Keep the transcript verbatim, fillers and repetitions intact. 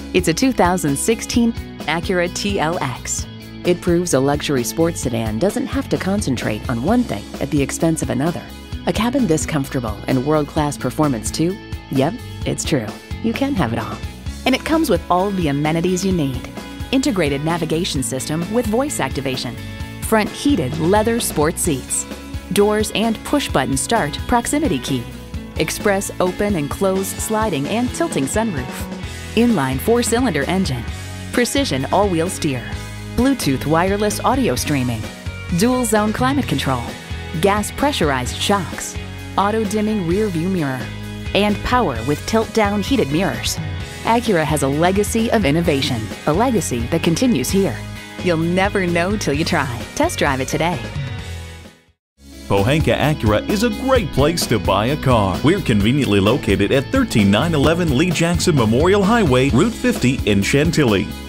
It's a two thousand sixteen Acura T L X. It proves a luxury sports sedan doesn't have to concentrate on one thing at the expense of another. A cabin this comfortable and world-class performance too? Yep, it's true. You can have it all. And it comes with all the amenities you need. Integrated navigation system with voice activation. Front heated leather sports seats. Doors and push-button start proximity key. Express open and close sliding and tilting sunroof. Inline four-cylinder engine. Precision all-wheel steer. Bluetooth wireless audio streaming. Dual zone climate control. Gas pressurized shocks. Auto-dimming rear view mirror. And power with tilt-down heated mirrors. Acura has a legacy of innovation, a legacy that continues here. You'll never know till you try. Test drive it today. Pohanka Acura is a great place to buy a car. We're conveniently located at one three nine one one Lee Jackson Memorial Highway, Route fifty in Chantilly.